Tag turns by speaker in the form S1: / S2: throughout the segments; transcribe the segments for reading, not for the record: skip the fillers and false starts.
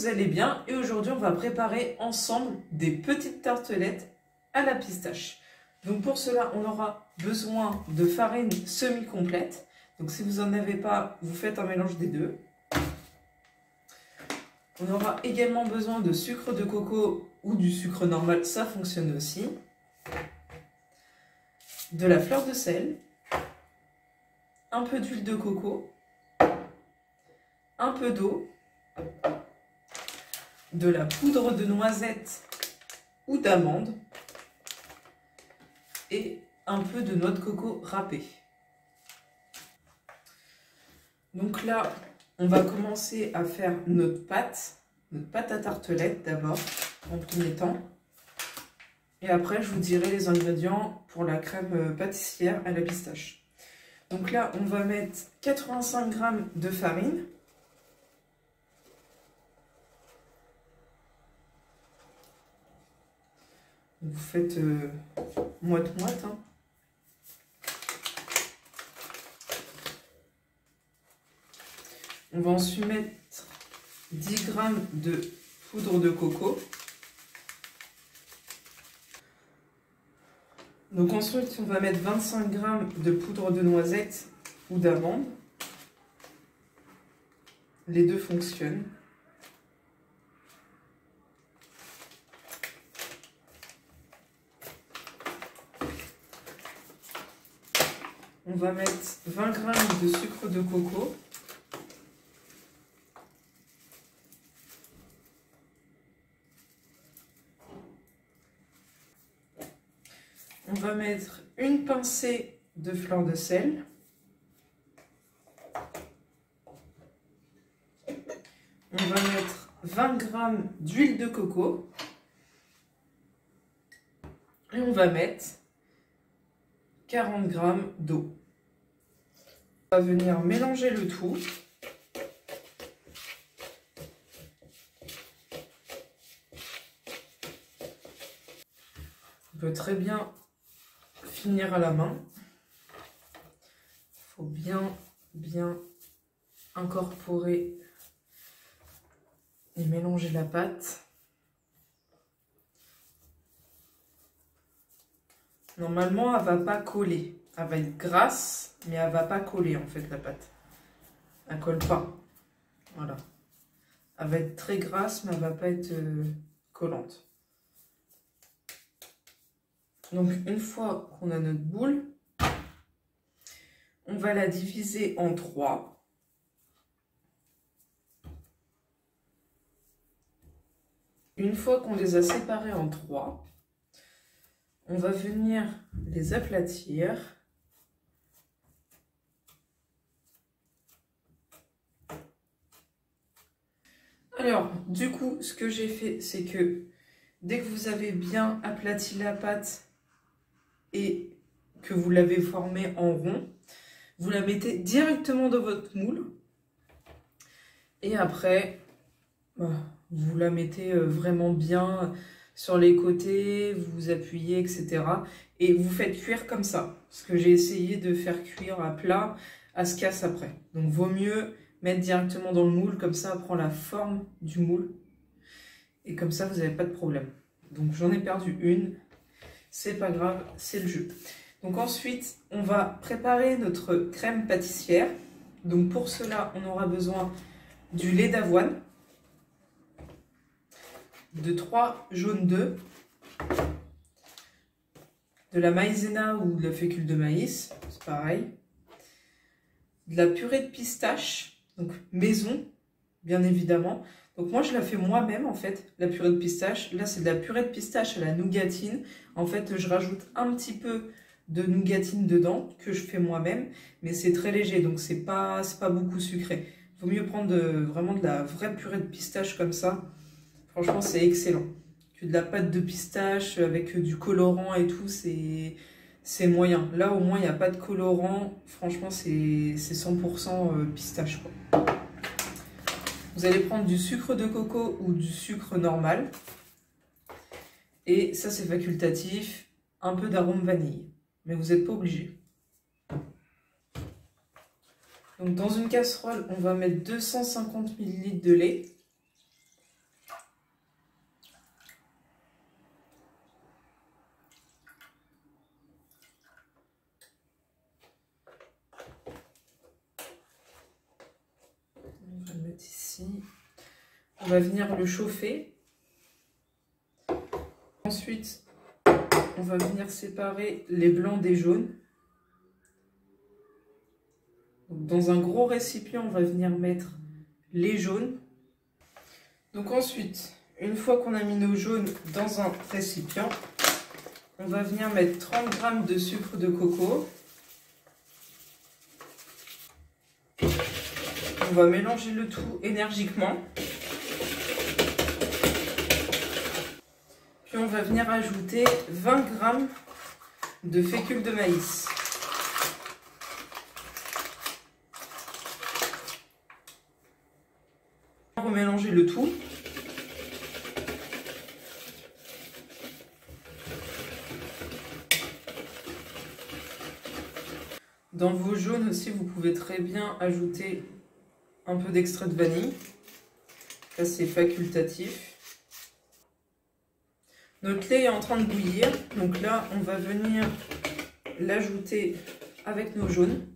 S1: vous allez bien et aujourd'hui on va préparer ensemble des petites tartelettes à la pistache. Donc pour cela on aura besoin de farine semi-complète. Donc si vous n'en avez pas, vous faites un mélange des deux. On aura également besoin de sucre de coco ou du sucre normal, ça fonctionne aussi. De la fleur de sel, un peu d'huile de coco, un peu d'eau, de la poudre de noisette ou d'amande et un peu de noix de coco râpée. Donc là, on va commencer à faire notre pâte à tartelette d'abord, en premier temps. Et après, je vous dirai les ingrédients pour la crème pâtissière à la pistache. Donc là, on va mettre 85 g de farine. Vous faites moite-moite. Hein. On va ensuite mettre 10 g de poudre de coco. Donc ensuite, on va mettre 25 g de poudre de noisette ou d'amande. Les deux fonctionnent. On va mettre 20 g de sucre de coco. On va mettre une pincée de fleur de sel. On va mettre 20 g d'huile de coco. Et on va mettre 40 g d'eau. On va venir mélanger le tout. On peut très bien finir à la main. Il faut bien incorporer et mélanger la pâte. Normalement, elle ne va pas coller. Elle va être grasse, mais elle ne va pas coller en fait la pâte. Elle ne colle pas. Voilà. Elle va être très grasse, mais elle ne va pas être collante. Donc une fois qu'on a notre boule, on va la diviser en 3. Une fois qu'on les a séparés en 3, on va venir les aplatir. Alors, du coup, ce que j'ai fait, c'est que dès que vous avez bien aplati la pâte et que vous l'avez formée en rond, vous la mettez directement dans votre moule. Et après, vous la mettez vraiment bien sur les côtés, vous appuyez, etc. Et vous faites cuire comme ça. Parce que j'ai essayé de faire cuire à plat, elle se casse après. Donc vaut mieux mettre directement dans le moule, comme ça elle prend la forme du moule. Et comme ça vous n'avez pas de problème. Donc j'en ai perdu une, c'est pas grave, c'est le jeu. Donc ensuite, on va préparer notre crème pâtissière. Donc pour cela, on aura besoin du lait d'avoine, de 3 jaunes d'œufs, de la maïzena ou de la fécule de maïs, c'est pareil, de la purée de pistache, donc maison, bien évidemment. Donc moi je la fais moi-même en fait, la purée de pistache. Là c'est de la purée de pistache à la nougatine. En fait je rajoute un petit peu de nougatine dedans que je fais moi-même, mais c'est très léger, donc c'est pas beaucoup sucré. Il vaut mieux prendre vraiment de la vraie purée de pistache comme ça. Franchement, c'est excellent. Que de la pâte de pistache avec du colorant et tout, c'est moyen. Là, au moins, il n'y a pas de colorant. Franchement, c'est 100% pistache, quoi. Vous allez prendre du sucre de coco ou du sucre normal. Et ça, c'est facultatif. Un peu d'arôme vanille. Mais vous n'êtes pas obligé. Donc, dans une casserole, on va mettre 250 ml de lait. On va venir le chauffer. Ensuite, on va venir séparer les blancs des jaunes. Donc, dans un gros récipient, on va venir mettre les jaunes. Donc ensuite, une fois qu'on a mis nos jaunes dans un récipient, on va venir mettre 30 g de sucre de coco. On va mélanger le tout énergiquement. Puis on va venir ajouter 20 g de fécule de maïs. On va remélanger le tout. Dans vos jaunes aussi, vous pouvez très bien ajouter un peu d'extrait de vanille. Là, c'est facultatif. Notre lait est en train de bouillir. Donc là, on va venir l'ajouter avec nos jaunes.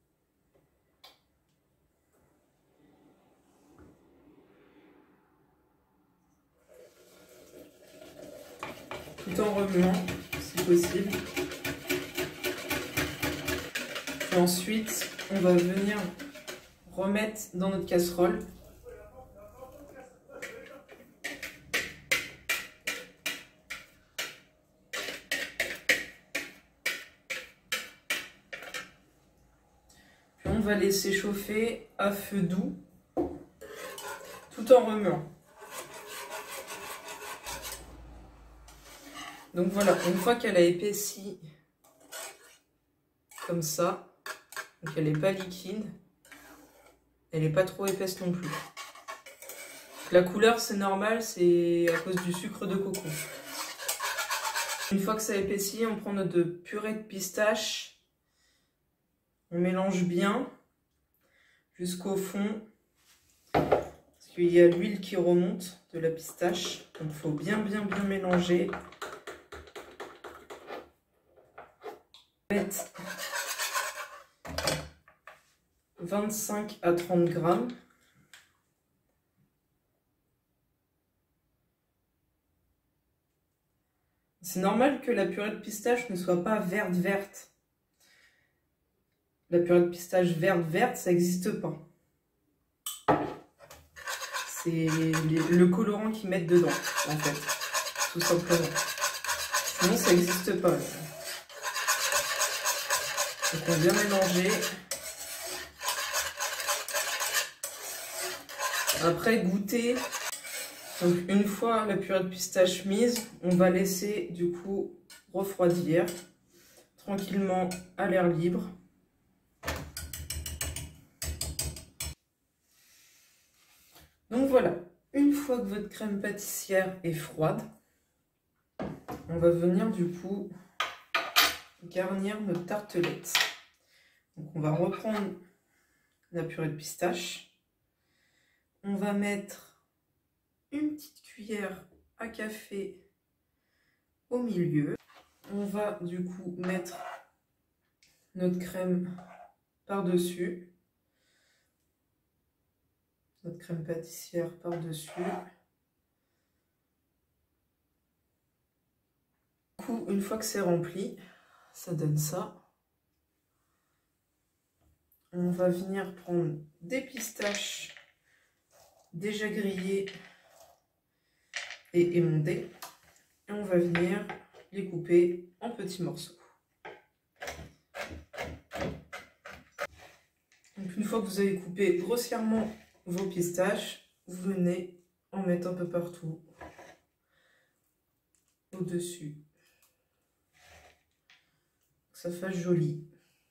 S1: Tout en remuant, si possible. Et ensuite, on va venir remettre dans notre casserole. Puis on va laisser chauffer à feu doux, tout en remuant. Donc voilà, une fois qu'elle a épaissi comme ça, donc elle n'est pas liquide, elle n'est pas trop épaisse non plus. La couleur c'est normal, c'est à cause du sucre de coco. Une fois que ça épaissit, on prend notre purée de pistache, on mélange bien jusqu'au fond, parce qu'il y a l'huile qui remonte de la pistache, donc il faut bien mélanger. Mettre 25 à 30 g. C'est normal que la purée de pistache ne soit pas verte. La purée de pistache verte, ça n'existe pas. C'est le colorant qu'ils mettent dedans, en fait, tout simplement. Sinon, ça n'existe pas. Donc on vient mélanger. Après goûter. Donc une fois la purée de pistache mise, on va laisser du coup refroidir tranquillement à l'air libre. Donc voilà, une fois que votre crème pâtissière est froide, on va venir du coup garnir notre tartelette. Donc on va reprendre la purée de pistache. On va mettre une petite cuillère à café au milieu. On va du coup mettre notre crème par-dessus. Notre crème pâtissière par-dessus. Du coup, une fois que c'est rempli, ça donne ça. On va venir prendre des pistaches déjà grillées et émondées. Et on va venir les couper en petits morceaux. Donc une fois que vous avez coupé grossièrement vos pistaches, vous venez en mettre un peu partout au-dessus. Que ça fasse joli.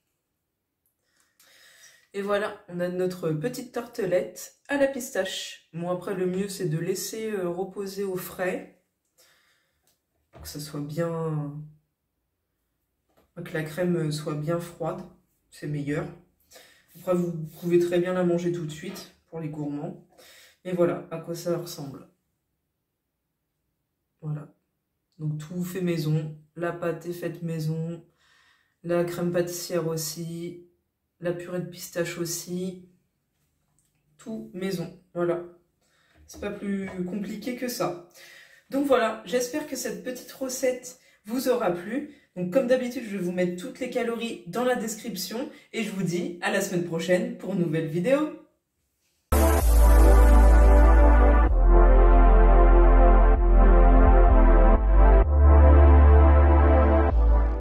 S1: Et voilà, on a notre petite tartelette à la pistache. Bon, après, le mieux, c'est de laisser reposer au frais. Pour que ça soit bien... que la crème soit bien froide. C'est meilleur. Après, vous pouvez très bien la manger tout de suite pour les gourmands. Et voilà à quoi ça ressemble. Voilà. Donc, tout fait maison. La pâte est faite maison. La crème pâtissière aussi. La purée de pistache aussi, tout maison, voilà. C'est pas plus compliqué que ça. Donc voilà, j'espère que cette petite recette vous aura plu. Donc comme d'habitude, je vais vous mettre toutes les calories dans la description et je vous dis à la semaine prochaine pour une nouvelle vidéo.